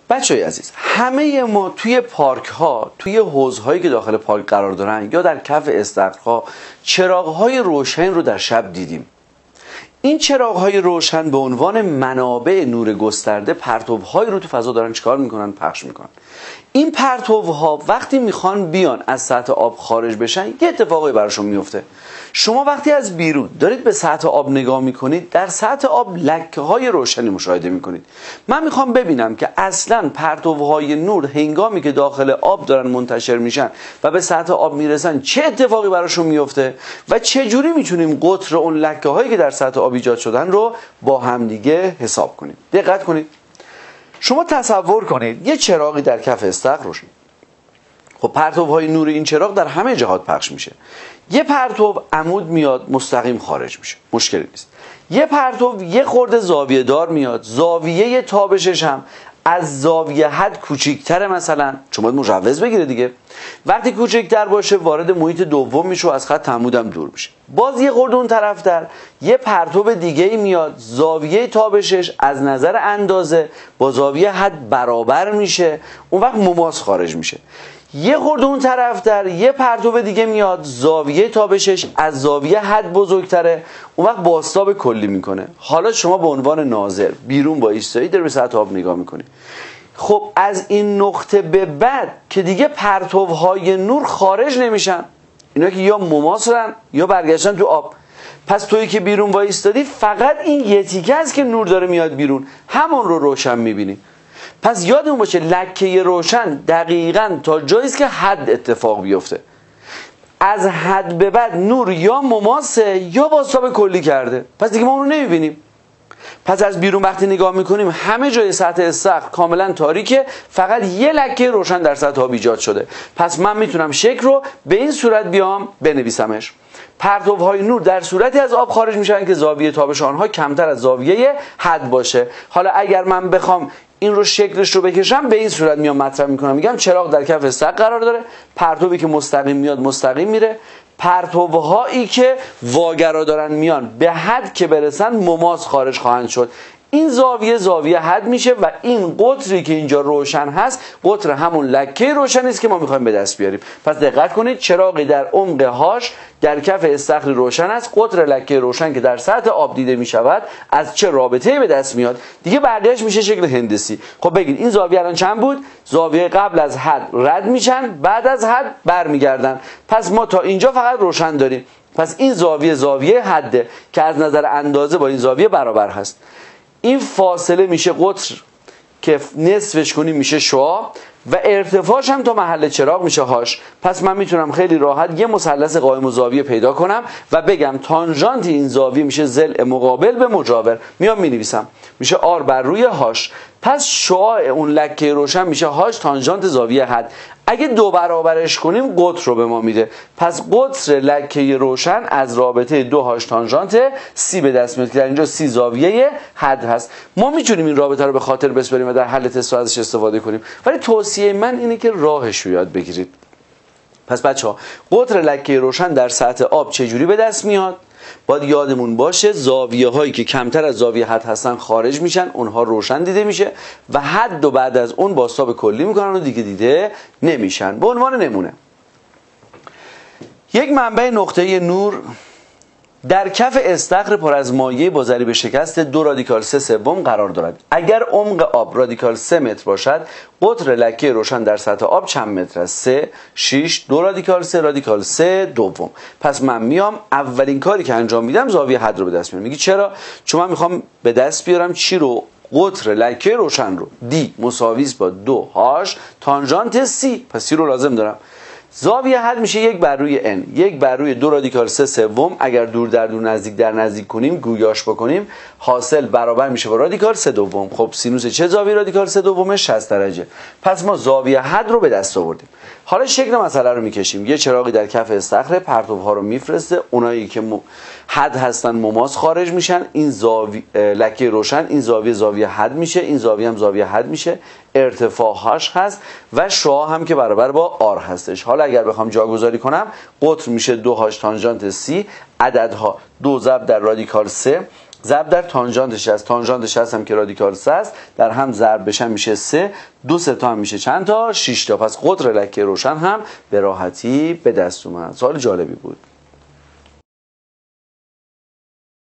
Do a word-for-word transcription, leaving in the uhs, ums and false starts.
بچه‌های عزیز، همه ما توی پارک ها، توی حوضهایی که داخل پارک قرار دارن یا در کف استخرها چراغ‌های روشن رو در شب دیدیم. این چراغ‌های روشن به عنوان منابع نور گسترده پرتوهای رو تو فضا دارن چیکار میکنن؟ پخش میکنن. این پرتوها وقتی میخوان بیان از سطح آب خارج بشن یه اتفاقی براشون میفته. شما وقتی از بیرون دارید به سطح آب نگاه میکنید، در سطح آب لکه‌های روشنی مشاهده میکنید. من میخوام ببینم که اصلا پرتوهای نور هنگامی که داخل آب دارن منتشر میشن و به سطح آب میرسن چه اتفاقی براشون میفته و چه جوری میتونیم قطر اون لکه‌هایی که در سطح آب ایجاد شدن رو با همدیگه حساب کنیم. دقت کنید. شما تصور کنید یه چراغی در کف استخر روشن. خب پرتوهای نور این چراغ در همه جهات پخش میشه. یه پرتو عمود میاد مستقیم خارج میشه، مشکلی نیست. یه پرتو یه خورده زاویه دار میاد، زاویه تابشش هم از زاویه حد کوچیک‌تره، مثلا چون باید مجوز بگیره دیگه. وقتی کوچیک‌تر باشه وارد محیط دوم میشه و از خط عمود هم دور میشه. باز یه خورده اون طرفتر یه پرتو دیگه‌ای میاد، زاویه تابشش از نظر اندازه با زاویه حد برابر میشه، اون وقت مماس خارج میشه. یه خورده اون طرفتر یه پرتو دیگه میاد، زاویه تابشش از زاویه حد بزرگتره، اون وقت بازتاب کلی میکنه. حالا شما به عنوان ناظر بیرون با ایستایی در به سطح آب نگاه میکنی. خب از این نقطه به بعد که دیگه پرتوهای نور خارج نمیشن، اینا که یا مماسن یا برگشتن تو آب. پس تویی که بیرون وایستادی فقط این یه تیکه است که نور داره میاد بیرون، همون رو روشن میبینی. پس یادمون باشه لکه روشن دقیقاً تا جایی است که حد اتفاق بیفته. از حد به بعد نور یا مماسه یا بازتاب کلی کرده، پس دیگه ما اون رو نمیبینیم. پس از بیرون وقتی نگاه میکنیم همه جای سطح استخر کاملا تاریکه، فقط یه لکه روشن در سطح آب ایجاد شده. پس من میتونم شکل رو به این صورت بیام بنویسمش. پرتوهای نور در صورتی از آب خارج میشن که زاویه تابش آنها کمتر از زاویه حد باشه. حالا اگر من بخوام این رو شکلش رو بکشم به این صورت میام مطرح میکنم، میگم چراغ در کف استخر قرار داره، پرتوی که مستقیم میاد مستقیم میره، پرتوهایی که واگرا دارن میان به حد که برسن مماس خارج خواهند شد. این زاویه زاویه حد میشه و این قطری که اینجا روشن هست قطر همون لکه روشنی است که ما میخوایم به دست بیاریم. پس دقت کنید چراغی در عمق هاش در کف استخر روشن است، قطر لکه روشن که در سطح آب دیده میشود از چه رابطه‌ای به دست میاد. دیگه بقیه‌اش میشه شکل هندسی. خب بگید این زاویه الان چند بود؟ زاویه قبل از حد رد میشن، بعد از حد برمیگردن. پس ما تا اینجا فقط روشن داریم. پس این زاویه زاویه حده که از نظر اندازه با این زاویه برابر هست. این فاصله میشه قطر که نصفش کنیم میشه شعاع و ارتفاعش هم تا محل چراغ میشه هاش. پس من میتونم خیلی راحت یه مثلث قائم و زاویه پیدا کنم و بگم تانژانت این زاویه میشه ضلع مقابل به مجاور. میام مینویسم میشه آر بر روی هاش. پس شعاع اون لکه روشن میشه هاش تانژانت زاویه حد. اگه دو برابرش کنیم قطر رو به ما میده. پس قطر لکه روشن از رابطه دو هاش تانژانت سی به دست میاد که در اینجا سی زاویه حد هست. ما میتونیم این رابطه رو به خاطر بسپاریم و در حل تست ازش استفاده کنیم، ولی توصیه من اینه که راهش رو یاد بگیرید. پس بچه ها قطر لکه روشن در سطح آب چجوری به دست میاد؟ باید یادمون باشه زاویه هایی که کمتر از زاویه حد هستن خارج میشن، اونها روشن دیده میشه و حد و بعد از اون بازتاب کلی میکنن و دیگه دیده نمیشن. به عنوان نمونه یک منبع نقطه نور در کف استخر پر از مایع با ضریب شکست دو رادیکال سه سوم قرار دارد. اگر عمق آب رادیکال سه متر باشد قطر لکه روشن در سطح آب چند متر است؟ سه، شش، دو رادیکال سه رادیکال سه دوم. پس من میام اولین کاری که انجام میدم زاویه حد رو به دست میارم. میگی چرا؟ چون من میخوام به دست بیارم چی رو؟ قطر لکه روشن رو. دی مساوی است با دو هاش تانژانت سی. پس سی رو لازم دارم. زاویه حد میشه یک بر روی n، یک بر روی دو رادیکال سه سوم. اگر دور در دور نزدیک در نزدیک کنیم گویاش بکنیم حاصل برابر میشه با رادیکال سه دوم. خب سینوس چه زاویه رادیکال سه دوم؟ شصت درجه. پس ما زاویه حد رو به دست آوردیم. حالا شکل مسئله رو میکشیم. یه چراغی در کف استخر پرتوها رو میفرسته، اونایی که م... حد هستن مماس خارج میشن. این زاویه لکه روشن این زاویه زاویه حد میشه، این زاویه هم زاویه حد میشه، ارتفاع هاش هست و شعاع هم که برابر با آر هستش. حالا اگر بخوام جاگذاری کنم قطر میشه دو هاش تانژانت سی، عددها دو ضرب در رادیکال سه ضرب در تانژانت شصت، تانژانت شصت هم که رادیکال سه است، در هم ضرب بشن میشه سه، دو سه تا هم میشه چند تا؟ شش تا. پس قطر لکه روشن هم به راحتی به دست اومد. سوال جالبی بود.